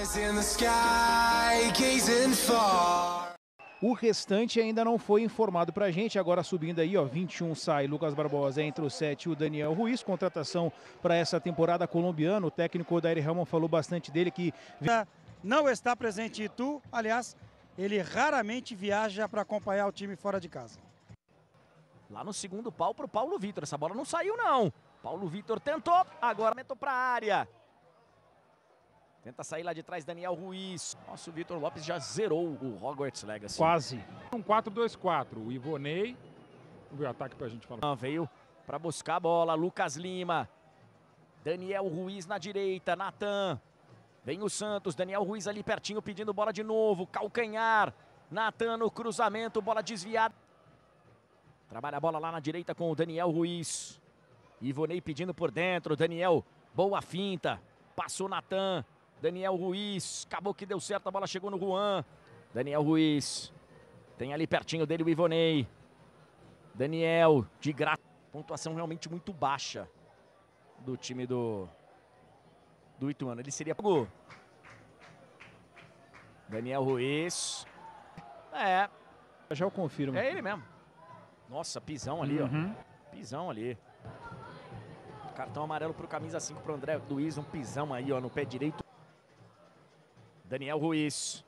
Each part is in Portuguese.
O restante ainda não foi informado pra gente. Agora subindo aí, ó, 21 sai Lucas Barbosa, entre os 7 o Daniel Ruiz, contratação para essa temporada colombiana. O técnico Odair Helman falou bastante dele que não está presente em Itu, aliás, ele raramente viaja para acompanhar o time fora de casa. Lá no segundo pau pro Paulo Vitor, essa bola não saiu não. Paulo Vitor tentou, agora aumentou para a área. Tenta sair lá de trás Daniel Ruiz. Nossa, o Vitor Lopes já zerou o Hogwarts Legacy. Quase. Um 4-2-4. O Ivonei. Vamos ver o ataque pra gente falar. Veio para buscar a bola. Lucas Lima. Daniel Ruiz na direita. Natan. Vem o Santos. Daniel Ruiz ali pertinho pedindo bola de novo. Calcanhar. Natan no cruzamento. Bola desviada. Trabalha a bola lá na direita com o Daniel Ruiz. Ivonei pedindo por dentro. Daniel. Boa finta. Passou Natan. Daniel Ruiz, acabou que deu certo, a bola chegou no Juan. Daniel Ruiz, tem ali pertinho dele o Ivonei. Daniel, de graça. Pontuação realmente muito baixa do time do Ituano. Ele seria... Daniel Ruiz. Já eu confirmo. É ele mesmo. Nossa, pisão ali, ó. Pisão ali. Cartão amarelo pro camisa 5 pro André Luiz, um pisão aí, ó, no pé direito. Daniel Ruiz.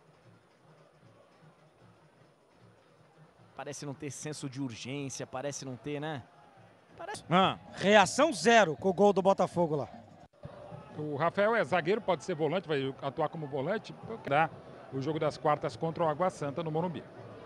Parece não ter senso de urgência, parece não ter, né? Reação zero com o gol do Botafogo lá. O Rafael é zagueiro, pode ser volante, vai atuar como volante. Dá o jogo das quartas contra o Água Santa no Morumbi.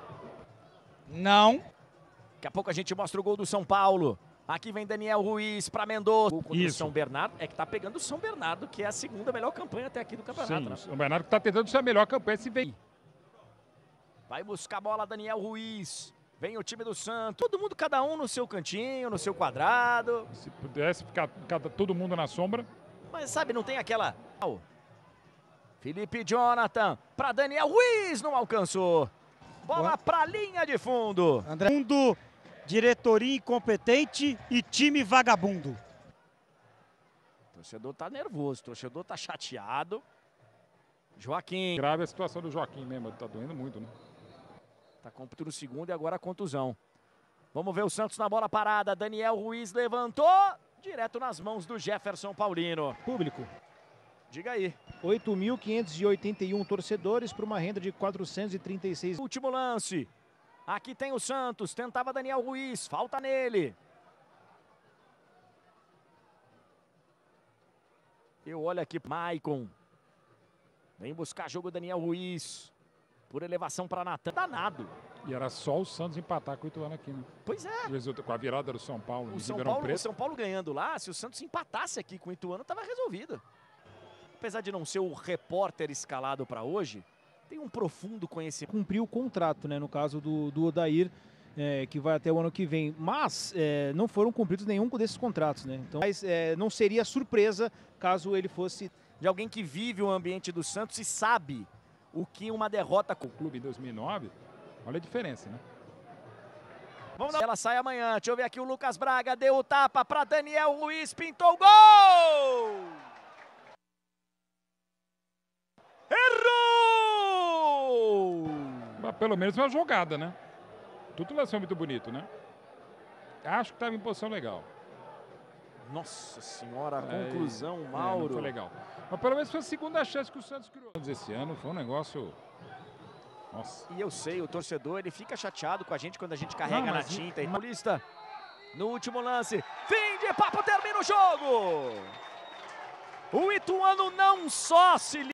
Não. Daqui a pouco a gente mostra o gol do São Paulo. Aqui vem Daniel Ruiz para Mendoza. O São Bernardo é que tá pegando o São Bernardo, que é a segunda melhor campanha até aqui do campeonato. Sim, né? o São Bernardo que tá tentando ser a melhor campanha se vem. Vai buscar a bola Daniel Ruiz. Vem o time do Santos. Todo mundo, cada um no seu cantinho, no seu quadrado. Se pudesse ficar todo mundo na sombra. Mas sabe, não tem aquela... Felipe Jonathan para Daniel Ruiz, não alcançou. Bola para a linha de fundo. André Mundo. Diretoria incompetente e time vagabundo. O torcedor tá nervoso, o torcedor tá chateado. Joaquim. Grave a situação do Joaquim mesmo, tá doendo muito, né? Tá com no segundo e agora a contusão. Vamos ver o Santos na bola parada. Daniel Ruiz levantou, direto nas mãos do Jefferson Paulino. Público. Diga aí. 8.581 torcedores para uma renda de 436. Último lance. Aqui tem o Santos, tentava Daniel Ruiz, falta nele. Eu olho aqui, Maicon. Vem buscar jogo Daniel Ruiz. Por elevação para Natan. Danado. E era só o Santos empatar com o Ituano aqui, né? Pois é. Com a virada do São Paulo. O São Paulo ganhando lá, se o Santos empatasse aqui com o Ituano, estava resolvido. Apesar de não ser o repórter escalado para hoje, tem um profundo conhecimento. Cumpriu o contrato, né? No caso do Odair, que vai até o ano que vem. Mas não foram cumpridos nenhum desses contratos, né? Então, não seria surpresa caso ele fosse... De alguém que vive o ambiente do Santos e sabe o que uma derrota com o clube em 2009, olha a diferença, né? Vamos lá. Ela sai amanhã. Deixa eu ver aqui o Lucas Braga. Deu o tapa para Daniel Ruiz. Pintou o gol! Errou! Mas pelo menos uma jogada, né? Tudo lá muito bonito, né? Acho que estava em posição legal. Nossa senhora, a conclusão, Mauro. Não foi legal. Mas pelo menos foi a segunda chance que o Santos criou. Esse ano foi um negócio... Nossa. E eu sei, o torcedor, ele fica chateado com a gente quando a gente carrega na tinta. E Paulista, no último lance, fim de papo, termina o jogo! O Ituano não só se